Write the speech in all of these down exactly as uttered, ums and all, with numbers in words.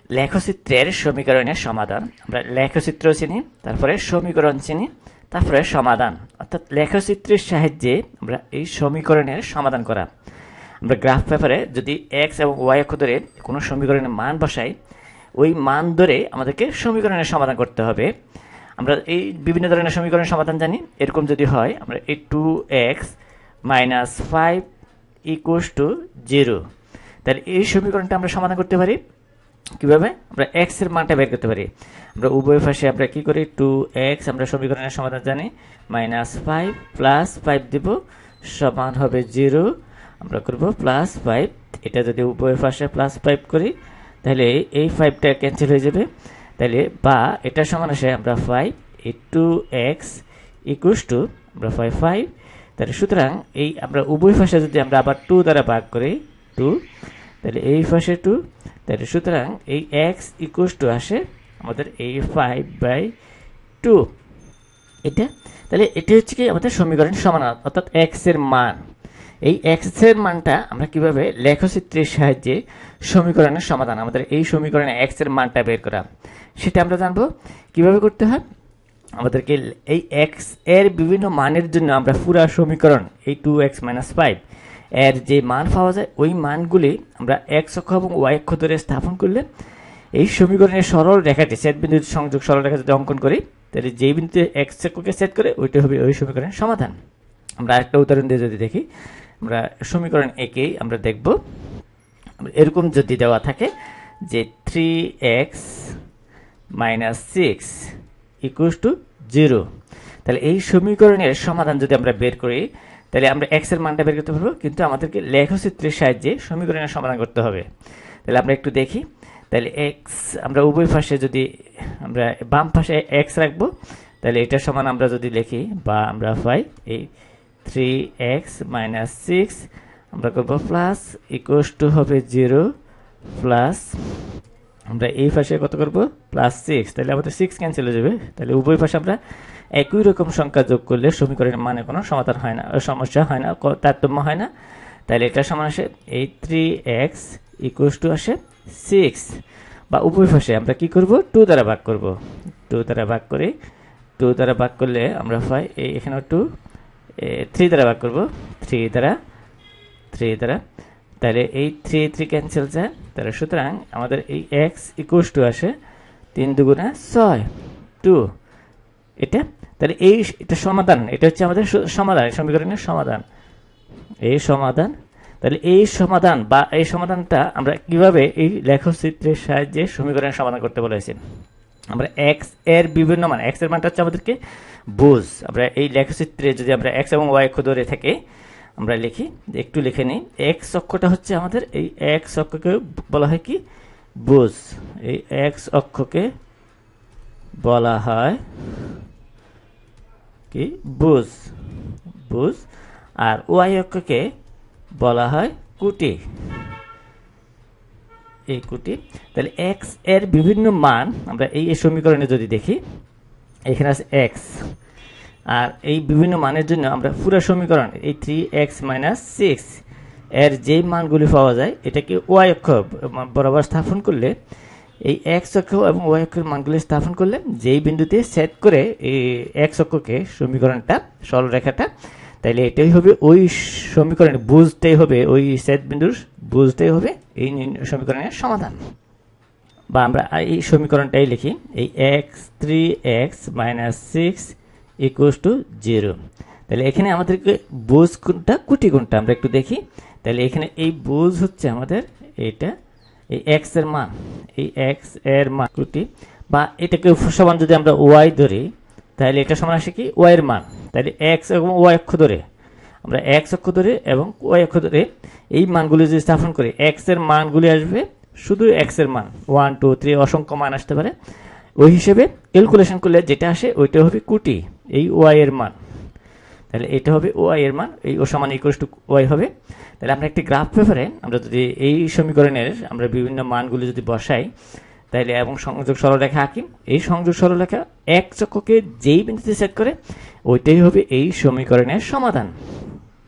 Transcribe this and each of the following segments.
লেখচিত্রের সমীকরণের সমাধান। আমরা লেখচিত্র চিনি, তারপরে সমীকরণ চিনি, তারপরে সমাধান। অর্থাৎ লেখচিত্রের সাহায্যে আমরা এই সমীকরণের সমাধান করা। আমরা গ্রাফ পেপারে যদি এক্স এবং ওয়াই অক্ষ ধরে কোনো সমীকরণের মান বসাই, ওই মান ধরে আমাদেরকে সমীকরণের সমাধান করতে হবে। আমরা এই বিভিন্ন ধরনের সমীকরণের সমাধান জানি। এরকম যদি হয়, আমরা এই two x minus five equals to zero, তাহলে এই সমীকরণটা আমরা সমাধান করতে পারি কিভাবে? আমরা এক্স এর মানটা বের করতে পারি। আমরা উভয় পাশে আমরা কি করি, টু এক্স আমরা সমীকরণের সমাধান জানি, মাইনাস ফাইভ প্লাস ফাইভ দেব সমান হবে জিরো। আমরা করব প্লাস ফাইভ, এটা যদি উভয় পাশে প্লাস ফাইভ করি তাহলে এই ফাইভটা ক্যান্সেল হয়ে যাবে, তাহলে বা এটা সমান আসে আমরা ফাইভ এই টু এক্স ইকুয়ালস টু আমরা ফাইভ ফাইভ। তাহলে সুতরাং এই আমরা উভয় পাশে যদি আমরা আবার টু দ্বারা ভাগ করি টু, তাহলে এই পাশে টু, তাহলে সুতরাং এই এক্স ইকুয়ালস টু আসে আমাদের এই ফাইভ বাই টু। এটা তাহলে এটি হচ্ছে কি আমাদের সমীকরণ সমাধান, অর্থাৎ এক্স এর মান। এই এক্স এর মানটা আমরা কিভাবে লেখচিত্রের সাহায্যে সমীকরণের সমাধান, আমাদের এই সমীকরণে এক্স এর মানটা বের করা, সেটা আমরা জানবো কিভাবে করতে হয়। আমাদেরকে এই এক্স এর বিভিন্ন মানের জন্য আমরা পুরো সমীকরণ এই টু এক্স মাইনাস ফাইভ এর যে মান পাওয়া যায় ওই মানগুলি আমরা এক্স অক্ষ এবং ওয়াই অক্ষ ধরে স্থাপন করলে এই সমীকরণের সরল রেখাটি সেট বিন্দুর সংযোগ সরল রেখা যদি অঙ্কন করি, তাহলে যেই বিন্দুতে এক্স অক্ষকে সেট করে ওইটা হবে ওই সমীকরণের সমাধান। আমরা আরেকটা উদাহরণ দিয়ে যদি দেখি, আমরা সমীকরণ একেই আমরা দেখব। এরকম যদি দেওয়া থাকে যে three x minus six equals to zero, তাহলে এই সমীকরণের সমাধান যদি আমরা বের করি তাহলে আমরা এক্স এর মানটা বের করতে পারবো, কিন্তু আমাদেরকে লেখচিত্রের সাহায্যে সমীকরণের সমাধান করতে হবে। তাহলে আমরা একটু দেখি, তাহলে এক্স আমরা উভয় পাশে যদি আমরা বাম পাশে এক্স রাখবো, তাহলে এটা সমান আমরা যদি লিখি বা আমরা পাই এই থ্রি এক্স মাইনাস সিক্স আমরা করবো প্লাস ইকুয়ালস টু হবে জিরো প্লাস আমরা এই পাশে কত করবো প্লাস সিক্স, তাহলে আমাদের সিক্স ক্যান্সেল হয়ে যাবে। তাহলে উভয় পাশে আমরা একই রকম সংখ্যা যোগ করলে সমীকরণের মানে কোনো সমাধান হয় না, সমস্যা হয় না, তারতম্য হয় না। তাহলে এটা সমান আসে এই থ্রি এক্স ইকুয়ালস টু আসে সিক্স, বা উভয় পাশে আমরা কি করব টু দ্বারা ভাগ করব, টু দ্বারা ভাগ করে টু দ্বারা ভাগ করলে আমরা পাই এই এখানেও টু, থ্রি দ্বারা ভাগ করব, থ্রি দ্বারা থ্রি দ্বারা তাহলে এই থ্রি থ্রি ক্যান্সেল যায়। তাহলে সুতরাং আমাদের এই এক্স ইকুয়ালস টু আসে তিন দুগুণা ছয় টু, এটা তাহলে এই এটা সমাধান, এটা হচ্ছে আমাদের সমাধান, সমীকরণের সমাধান, এই সমাধান। তাহলে এই সমাধান বা এই সমাধানটা আমরা কিভাবে এই লেখচিত্রের সাহায্যে সমীকরণের সমাধান করতে বলেছি। আমরা এক্স এর বিভিন্ন মান, এক্স এর মানটা হচ্ছে আমাদেরকে বুঝ, আমরা এই লেখচিত্রে যদি আমরা এক্স এবং ওয়াই অক্ষ ধরে থাকে আমরা লিখি, একটু লিখে নিই। এক্স অক্ষটা হচ্ছে আমাদের এই এক্স অক্ষকে বলা হয় কি বুঝ, এই এক্স অক্ষকে বলা হয় কি বুঝ বুঝ আর ওয়াই অক্ষকে বলা হয় কুটি, এই কুটি। তাহলে এক্স এর বিভিন্ন মান আমরা এই সমীকরণে যদি দেখি, এখানে আছে এক্স, আর এই বিভিন্ন মানের জন্য আমরা পুরো সমীকরণ এই থ্রি এক্স মাইনাস সিক্স এর যেই মানগুলি পাওয়া যায় এটাকে ওয়াই অক্ষ বরাবর স্থাপন করলে, এই এক্স অক্ষ এবং ওয়াই অক্ষের মানগুলি স্থাপন করলে যেই বিন্দুতে সেট করে এই এক্স অক্ষকে সমীকরণটা সরলরেখাটা, তাইলে এটাই হবে ওই সমীকরণের বুঝতেই হবে, ওই সেট বিন্দুর বুঝতেই হবে এই সমীকরণের সমাধান। বা আমরা এই সমীকরণটাই লিখি, এই x three x minus six equals to zero. তাহলে এখানে আমাদেরকে বুঝ কোনটা কুটি কোনটা আমরা একটু দেখি। তাহলে এখানে এই বুঝ হচ্ছে আমাদের এইটা, এই এক্স এর মান, এই এক্স এর মান কুটি, বা এটাকে সমান যদি আমরা ওয়াই ধরি তাহলে এটা সমান আসে কি ওয়াই এর মান। তাহলে এক্স এবং ওয়াই অক্ষ ধরে আমরা এক্স অক্ষ ধরে এবং ওয়াই অক্ষ ধরে এই মানগুলি যদি স্থাপন করি, এক্স এর মানগুলি আসবে শুধু এক্স এর মান ওয়ান টু থ্রি অসংখ্য মান আসতে পারে, ওই হিসেবে ক্যালকুলেশন করলে যেটা আসে ওইটা হবে কুটি এই ওয়াই এর মান। তাহলে এটা হবে ওয়াই এর মান, এই ও সমান ইকুয়ালস টু ওয়াই হবে। তাহলে আমরা একটি গ্রাফ পেপারে আমরা যদি এই সমীকরণের আমরা বিভিন্ন মানগুলি যদি বসাই তাহলে এবং সংযোগ সরলরেখা আঁকি, এই সংযোগ সরলরেখা এক চক্রকে যেই বিন্দুতে সেট করে ওইটাই হবে এই সমীকরণের সমাধান।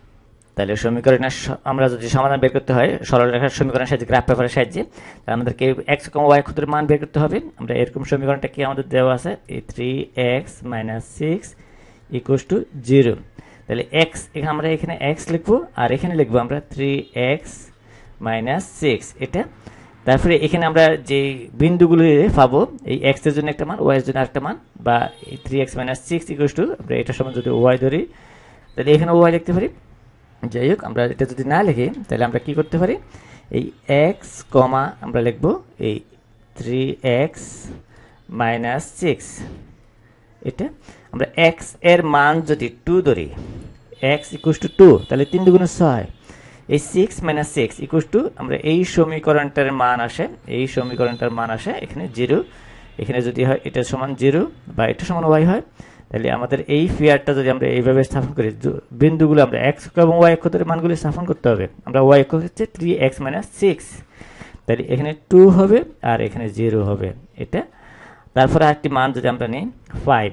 তাহলে সমীকরণের আমরা যদি সমাধান বের করতে হয় সরলরেখার সমীকরণের সাহায্যে গ্রাফ পেপারের সাহায্যে, তাহলে আমাদেরকে এক্স কমা ওয়াই অক্ষের মান বের করতে হবে। আমরা এরকম সমীকরণটা কি আমাদের দেওয়া আছে, এই three x minus six equals to zero. তাহলে এক্স আমরা এখানে এক্স লিখবো আর এখানে লিখবো আমরা থ্রি এক্স মাইনাস সিক্স এটা। তারপরে এখানে আমরা যে বিন্দুগুলো পাবো, এই এক্স এর জন্য একটা মান, ওয়াই এর জন্য আরেকটা মান, বা এই three x minus six equals to আমরা এটার সমান যদি ওয়াই ধরি তাহলে এখানে ওয়াই লিখতে পারি। যাই হোক, আমরা এটা যদি না লিখি তাহলে আমরা কি করতে পারি, এই এক্স কমা আমরা লিখব এই থ্রি এক্স মাইনাস সিক্স এটা। আমরা এক্স এর মান যদি টু ধরি, এক্স ইকুয়ালস টু টু, তাহলে তিন দুগুণে ছয়, এই six minus six equals to আমরা এই সমীকরণটার মান আসে, এই সমীকরণটার মান আসে এখানে জিরো। এখানে যদি হয় এটা সমান জিরো বা এটা সমান ওয়াই হয়, তাহলে আমাদের এই ফিয়ারটা যদি আমরা এইভাবে স্থাপন করি, বিন্দুগুলো আমরা এক্স এবং ওয়াই অক্ষ ধরে মানগুলো স্থাপন করতে হবে। আমরা ওয়াই অক্ষ হচ্ছে থ্রি এক্স মাইনাস সিক্স, তাহলে এখানে টু হবে আর এখানে জিরো হবে এটা। তারপরে আরেকটি মান যদি আমরা নিই ফাইভ,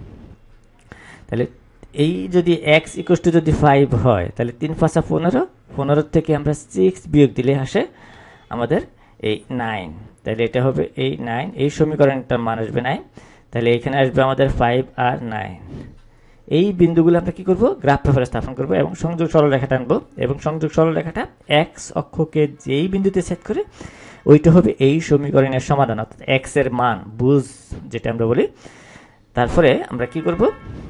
তাহলে এই যদি এক্স ইকুয়ালস টু যদি ফাইভ হয় তাহলে তিন পাঁচা পনেরো, পনেরো থেকে আমরা সিক্স বিয়োগ দিলে আসে আমাদের এই নাইন, তাহলে এটা হবে এই নাইন, এই সমীকরণটার মান আসবে নাইন। তাহলে এখানে আসবে আমাদের ফাইভ আর নাইন। এই বিন্দুগুলো আমরা কি করব, গ্রাফ পেপারে স্থাপন করব এবং সংযোগ সরলরেখা টানবো, এবং সংযোগ সরলরেখাটা এক্স অক্ষকে যেই বিন্দুতে ছেদ করে ওইটা হবে এই সমীকরণের সমাধান, অর্থাৎ এক্স এর মান, বুঝ যেটা আমরা বলি। তারপরে আমরা কি করব,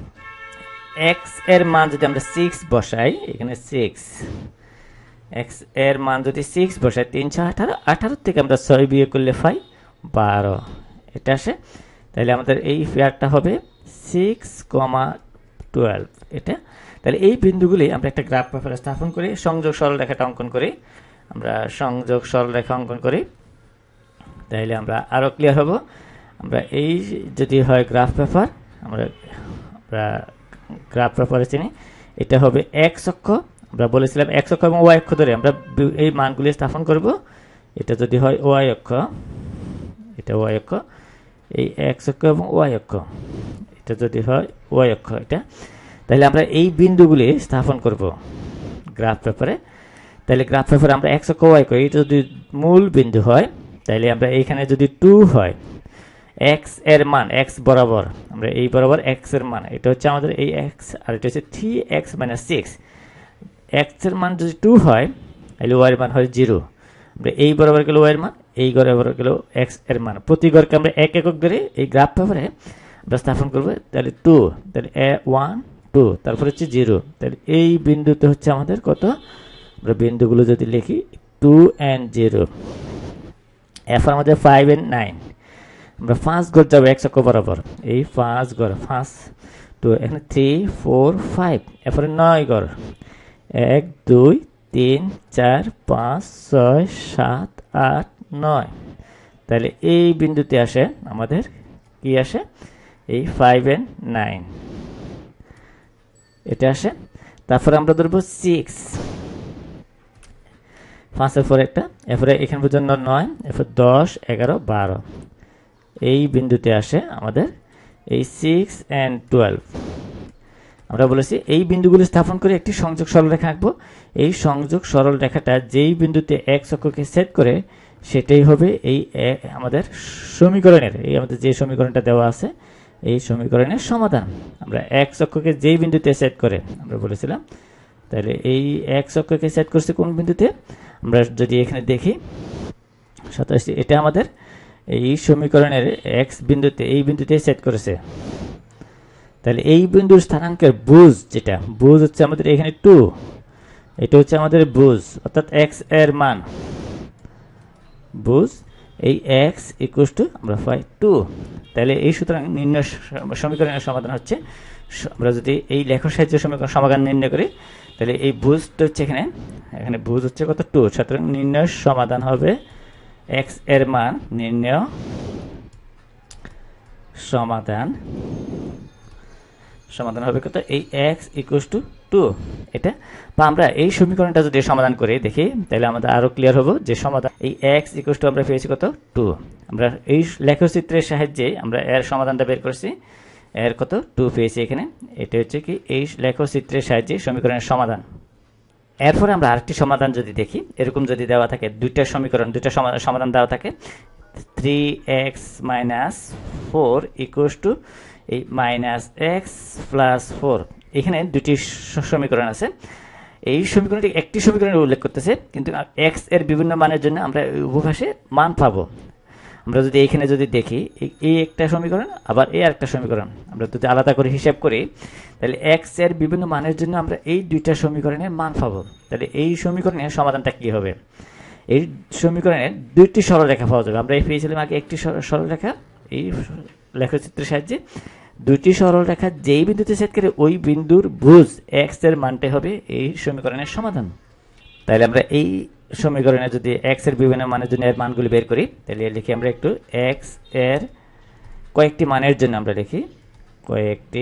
এক্স এর মান যদি আমরা সিক্স বসাই, এখানে সিক্স, এক্স এর মান যদি সিক্স বসাই, তিন ছয় আঠারো, আঠারো থেকে আমরা ছয় বিয়োগ করলে পাই বারো এটা আসে। তাহলে আমাদের এই ফেয়ারটা হবে সিক্স কমা টুয়েলভ এটা। তাহলে এই বিন্দুগুলি আমরা একটা গ্রাফ পেপারে স্থাপন করি, সংযোগ সরলরেখাটা অঙ্কন করি, আমরা সংযোগ সরলরেখা অঙ্কন করি, তাইলে আমরা আরও ক্লিয়ার হব। আমরা এই যদি হয় গ্রাফ পেপার, আমরা আমরা গ্রাফ পেপারে চিনি, এটা হবে এক্স অক্ষ, আমরা বলেছিলাম এক্স অক্ষ এবং ওয়াই অক্ষ ধরে আমরা এই মানগুলি স্থাপন করব। এটা যদি হয় ওয়াই অক্ষ, এটা ওয়াই অক্ষ, এই এক্স অক্ষ এবং ওয়াই অক্ষ, এটা যদি হয় ওয়াই অক্ষ এটা, তাহলে আমরা এই বিন্দুগুলি স্থাপন করব গ্রাফ পেপারে। তাহলে গ্রাফ পেপারে আমরা এক্স অক্ষ ওয়াই অক্ষ, এটা যদি মূল বিন্দু হয় তাহলে আমরা এইখানে যদি টু হয়, এক্স এর মান এক্স বরাবর, আমরা এই বরাবর এক্স এর মান, এটা হচ্ছে আমাদের এই এক্স আর এটা হচ্ছে three x minus six. X এর মান যদি টু হয় তাহলে ওয়াই এর মান হয় জিরো। আমরা এই বরাবর গেল ওয়াই এর মান, এই বরাবর গেল এক্স এর মান, প্রতি গড়কে আমরা এক একক ধরে এই গ্রাফ পেপারে আমরা স্থাপন করবো। তাহলে টু, তাহলে এ ওয়ান টু, তারপরে হচ্ছে জিরো, তাহলে এই বিন্দুতে হচ্ছে আমাদের কত, আমরা বিন্দুগুলো যদি লিখি টু অ্যান্ড জিরো, এরপর আমাদের ফাইভ অ্যান্ড নাইন, আমরা পাঁচ গড় যাবো এক্স অক্ষ বরাবর, এই পাঁচ গড়, পাঁচ টু, এখানে থ্রি ফোর ফাইভ, এরপরে নয় গড়, এক দুই তিন চার পাঁচ ছয় সাত আট নয়, তাহলে এই বিন্দুতে আসে আমাদের কি আসে, এই ফাইভ অ্যান্ড নাইন এটা আসে। তারপরে আমরা ধরবো সিক্স, পাঁচের পরে একটা, এরপরে এখানে পর্যন্ত নয়, এরপর দশ এগারো বারো, এই বিন্দুতে আসে আমাদের এই সিক্স অ্যান্ড টুয়েলভ। আমরা বলেছি এই বিন্দুগুলি স্থাপন করে একটি সংযোগ সরলরেখা আঁকবো। এই সংযোগ সরলরেখাটা যেই বিন্দুতে এক্স অক্ষকে ছেদ করে সেটাই হবে এই আমাদের সমীকরণের, এই আমাদের যে সমীকরণটা দেওয়া আছে এই সমীকরণের সমাধান। আমরা এক্স অক্ষকে যেই বিন্দুতে ছেদ করে আমরা বলেছিলাম, তাহলে এই এক্স অক্ষকে ছেদ করছে কোন বিন্দুতে, আমরা যদি এখানে দেখি সাতাশি, এটা আমাদের এই সমীকরণের এক্স বিন্দুতে, এই বিন্দুতে সেট করেছে। তাহলে এই বিন্দুর স্থানাঙ্কের বুঝ যেটা, বুঝ হচ্ছে আমাদের এখানে টু, এটা হচ্ছে আমাদের বুঝ, অর্থাৎ এক্স এর মান, বুঝ এই এক্স ইকুয়ালস টু আমরা পাই টু। তাহলে এই সুতরাং নির্ণয় সমীকরণের সমাধান হচ্ছে, আমরা যদি এই লেখার সাহায্যে সমীকরণ সমাধান নির্ণয় করি তাহলে এই বুঝটা হচ্ছে এখানে, এখানে বুঝ হচ্ছে কত টু, সুতরাং নির্ণয় সমাধান হবে এক্স এর মান, নির্ণয় সমাধান সমাধান হবে কত, এই এক্স ইকুয়ালস টু টু এটা। বা আমরা এই সমীকরণটা যদি সমাধান করে দেখি তাহলে আমাদের আরো ক্লিয়ার হবো যে সমাধান এই এক্স ইকুয়ালস টু আমরা পেয়েছি কত টু। আমরা এই লেখচিত্রের সাহায্যে আমরা এর সমাধানটা বের করছি, এর কত টু পেয়েছি এখানে, এটা হচ্ছে কি এই লেখচিত্রের সাহায্যে সমীকরণের সমাধান। এরপরে আমরা আরেকটি সমাধান যদি দেখি, এরকম যদি দেওয়া থাকে দুইটা সমীকরণ, দুইটা সমাধান দেওয়া থাকে, three x minus four equals to এই মাইনাস এক্স প্লাস ফোর। এখানে দুটি সমীকরণ আছে। এই সমীকরণটি একটি সমীকরণের উল্লেখ করতেছে, কিন্তু এক্স এর বিভিন্ন মানের জন্য আমরা উভয়পাশে মান পাবো। আমরা যদি এইখানে যদি দেখি, এই একটা সমীকরণ আবার এই আরেকটা সমীকরণ, আমরা যদি আলাদা করে হিসাব করি, তাহলে এক্স এর বিভিন্ন মানের জন্য আমরা এই দুইটা সমীকরণের মান পাবো। তাহলে এই সমীকরণের সমাধানটা কি হবে? এই সমীকরণের দুইটি সরলরেখা পাওয়া যাবে। আমরা পেয়েছিলাম আগে একটি সরলরেখা, এই লেখচিত্রের সাহায্যে দুইটি সরলরেখা যেই বিন্দুতে ছেদ করে ওই বিন্দুর ভুজ এক্স এর মানটাই হবে এই সমীকরণের সমাধান। তাহলে আমরা এই সমীকরণে যদি এক্স এর বিভিন্ন মানের জন্য এর মানগুলি বের করি, তাহলে লিখি আমরা একটু এক্স এর কয়েকটি মানের জন্য আমরা লিখি কয়েকটি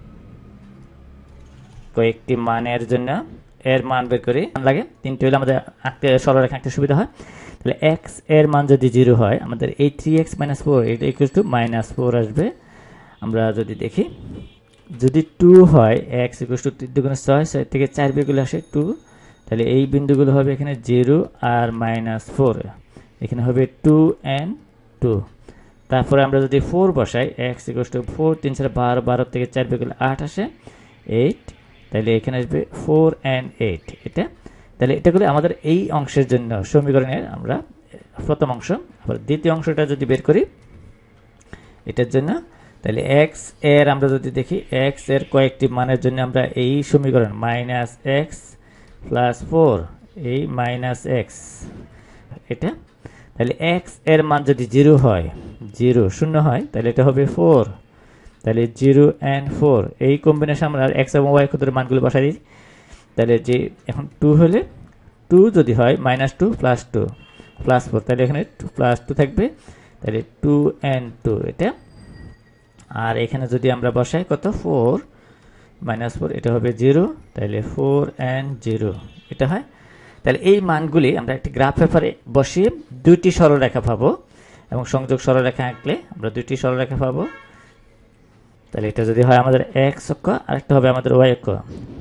কয়েকটি মানের জন্য এর মান বের করি। লাগে তিনটি হলে আমাদের আঁকতে সরলরেখা আঁকতে সুবিধা হয়। তাহলে এক্স এর মান যদি জিরো হয়, আমাদের এই থ্রি এক্স মাইনাস ফোর এটা ইকুয়াল টু মাইনাস ফোর আসবে। আমরা যদি দেখি, যদি টু হয়, এক্স ইকুয়াল টু তিন দুগুণে ছয়, ছয় থেকে চার বিয়োগ আসে টু, তাহলে এই বিন্দুগুলো হবে এখানে জিরো আর মাইনাস ফোর, এখানে হবে টু অ্যান্ড টু। তারপরে আমরা যদি ফোর বসাই, এক্স ইকুয়াল টু ফোর, তিন চার বারো, বারো থেকে চার বিয়োগ আট আসে এইট, তাহলে এখানে আসবে ফোর অ্যান্ড এইট এটা। তাহলে এটা করে আমাদের এই অংশের জন্য সমীকরণের আমরা প্রথম অংশ। আবার দ্বিতীয় অংশটা যদি বের করি এটার জন্য, তাহলে এক্স এর আমরা যদি দেখি, এক্স এর কয়েকটি মানের জন্য আমরা এই সমীকরণ মাইনাস এক্স প্লাস ফোর, এই মাইনাস এক্স এটা। তাহলে এক্স এর মান যদি জিরো হয়, জিরো শূন্য হয়, তাহলে এটা হবে ফোর। তাহলে জিরো অ্যান্ড ফোর এই কম্বিনেশন আমরা এক্স এবং ওয়াই ক্ষেত্রে মানগুলো বসাই দিই। তাহলে যে এখন টু হলে, টু যদি হয় minus two plus two plus four, তাহলে এখানে টু প্লাস টু থাকবে, তাহলে টু অ্যান্ড টু এটা। আর এখানে যদি আমরা বসাই কত, ফোর মাইনাস ফোর, এটা হবে জিরো, তাহলে ফোর অ্যান্ড জিরো এটা হয়। তাহলে এই মানগুলি আমরা একটি গ্রাফ পেপারে বসিয়ে দুইটি সরলরেখা পাবো, এবং সংযোগ সরলরেখা আঁকলে আমরা দুইটি সরলরেখা পাবো। তাহলে এটা যদি হয় আমাদের এক্স অক্ষ, আরেকটা হবে আমাদের ওয়াই অক্ষ।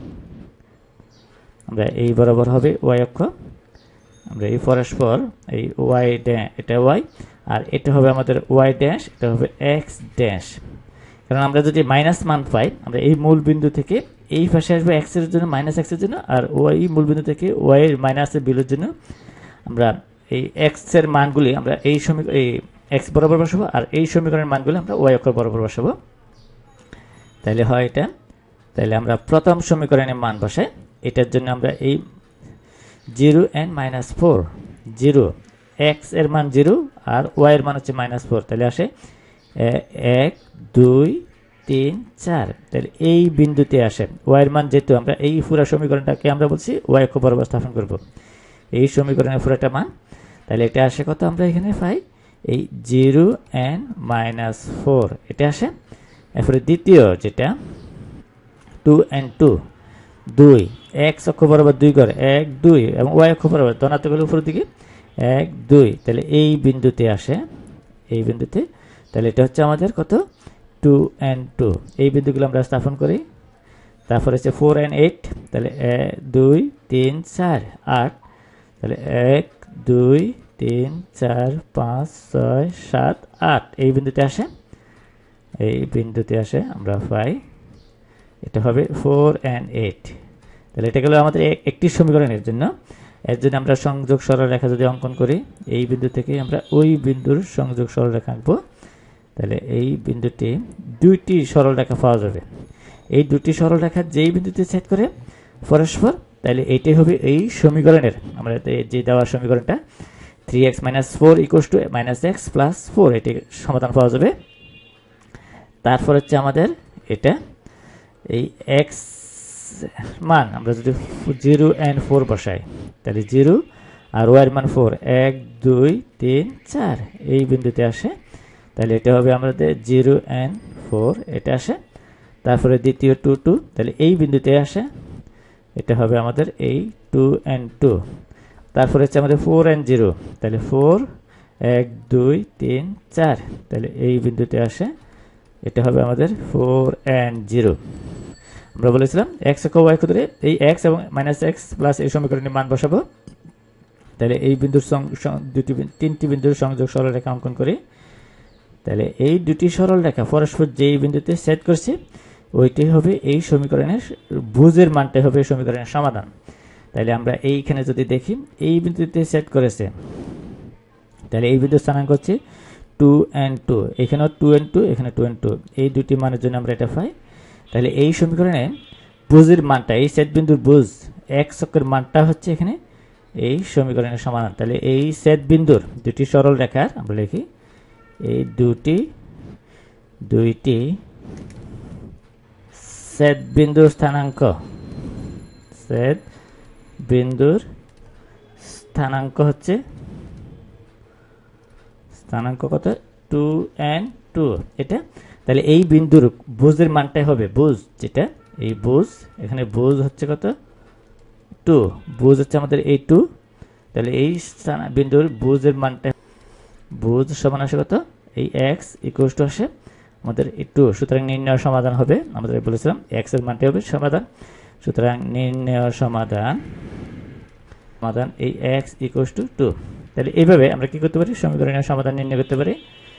আমরা এই বরাবর হবে ওয়াই অক্ষ, আমরা এই পরস্পর এই ওয়াই ড্যাশ, এটা ওয়াই, আর এটা হবে আমাদের ওয়াই ড্যাশ, এটা হবে এক্স ড্যাশ। কারণ আমরা যদি মাইনাস মান পাই, আমরা এই মূল বিন্দু থেকে এই পাশে আসবে এক্স এর জন্য, মাইনাস এক্স এর জন্য, আর ওয়াই মূল বিন্দু থেকে ওয়াই এর মাইনাসের বিলুর জন্য আমরা এই এক্স এর মানগুলি আমরা এই সমীকরণ এই এক্স বরাবর বসাবো, আর এই সমীকরণের মানগুলি আমরা ওয়াই অক্ষ বরাবর বসাবো। তাহলে হয় এটা। তাহলে আমরা প্রথম সমীকরণের মান বসাই, এটার জন্য আমরা এই zero and minus four, zero x এর মান জিরো আর ওয়াই এর মান হচ্ছে মাইনাস ফোর, তাহলে আসে এক দুই তিন চার। তাহলে এই বিন্দুতে আসে ওয়াই এর মান, যেহেতু আমরা এই পুরো সমীকরণটাকে আমরা বলছি ওয়াই অক্ষ বরাবর স্থাপন করব এই সমীকরণের পুরোটা মান। তাহলে এটা আসে কত, আমরা এখানে পাই এই জিরো অ্যান্ড মাইনাস ফোর এটা আসে। এরপরে দ্বিতীয় যেটা টু অ্যান্ড টু, দুই এক্স অক্ষ বরাবর দুই করে এক দুই, এবং ওয়াই অক্ষ বরাবর ধনাত্মক হলে উপরের দিকে এক দুই, তাহলে এই বিন্দুতে আসে, এই বিন্দুতে। তাহলে এটা হচ্ছে আমাদের কত, টু অ্যান্ড টু। এই বিন্দুগুলো আমরা স্থাপন করি। তারপরে হচ্ছে ফোর অ্যান্ড এইট, তাহলে দুই তিন চার আট, তাহলে এক দুই তিন চার পাঁচ ছয় সাত আট, এই বিন্দুতে আসে, এই বিন্দুতে আসে আমরা পাই এটা হবে ফোর অ্যান্ড এইট। তাহলে এটা গেল আমাদের একটি সমীকরণের জন্য। এর জন্য আমরা সংযোগ সরলরেখা যদি অঙ্কন করি, এই বিন্দু থেকে আমরা ওই বিন্দুর সংযোগ সরলরেখা আঁকবো। তাহলে এই বিন্দুটি দুইটি সরলরেখা পাওয়া যাবে, এই দুটি সরলরেখা যেই বিন্দুতে ছেদ করে পরস্পর, তাহলে এইটাই হবে এই সমীকরণের আমরা যে দেওয়ার সমীকরণটা three x minus four equals to minus x plus four, এটি সমাধান পাওয়া যাবে। তারপর হচ্ছে আমাদের এটা এই এক্স মান আমরা যদি জিরো অ্যান্ড ফোর বসাই, তাহলে জিরো আর ওয়াইয়ের মান ফোর, এক দুই তিন চার এই বিন্দুতে আসে, তাহলে এটা হবে আমাদের জিরো অ্যান্ড ফোর এটা আসে। তারপরে দ্বিতীয় টু টু, তাহলে এই বিন্দুতে আসে, এটা হবে আমাদের এই টু অ্যান্ড টু। তারপরে হচ্ছে আমাদের ফোর অ্যান্ড জিরো, তাহলে ফোর এক দুই তিন চার, তাহলে এই বিন্দুতে আসে, এটা হবে আমাদের ফোর অ্যান্ড জিরো। আমরা বলেছিলাম এক্স অক্ষ ওয়াই অক্ষ ধরে এই এক্স এবং মাইনাস এক্স প্লাস এই সমীকরণের মান বসাবো। তাহলে এই বিন্দুর দুটি তিনটি বিন্দুর সংযোগ সরলরেখা অঙ্কন করি। তাহলে এই দুটি সরলরেখা পরস্পর যেই বিন্দুতে সেট করছে ওইটাই হবে এই সমীকরণের ভুজের মানটাই হবে সমীকরণের সমাধান। তাহলে আমরা এইখানে যদি দেখি এই বিন্দুতে সেট করেছে, তাহলে এই বিন্দুর স্থানাঙ্ক হচ্ছে টু এন টু, এখানেও টু এন টু, এখানে টু এন টু, এই দুটি মানের জন্য আমরা এটা পাই। তাহলে এই সমীকরণে ভুজের মানটা, এই সেট বিন্দুর ভুজ এক্স অক্ষের মানটা হচ্ছে এখানে এই সমীকরণের সমাধান। তাহলে এই সেট বিন্দুর দুটি সরল রেখার আমরা লিখি এই দুটি দুইটি সেট বিন্দুর স্থানাঙ্ক, সেট বিন্দুর স্থানাঙ্ক হচ্ছে স্থানাঙ্ক কত টু এন টু এটা। তাহলে এই বিন্দুর ভুজের মানটাই হবে ভুজ, যেটা এই ভুজ এখানে ভুজ হচ্ছে কত টু, ভুজ হচ্ছে আমাদের এই টু। তাহলে এই বিন্দুর ভুজের মানটা ভুজ সমান আসে কত এই এক্স ইকুয়াল টু আসে আমাদের এই টু। সুতরাং নির্ণয় সমাধান হবে, আমাদের বলেছিলাম এক্স এর মানটাই হবে সমাধান। সুতরাং নির্ণয় সমাধান সমাধান এই এক্স ইকুয়াল টু টু। তাহলে এইভাবে আমরা কি করতে পারি সমীকরণের সমাধান নির্ণয় করতে পারি।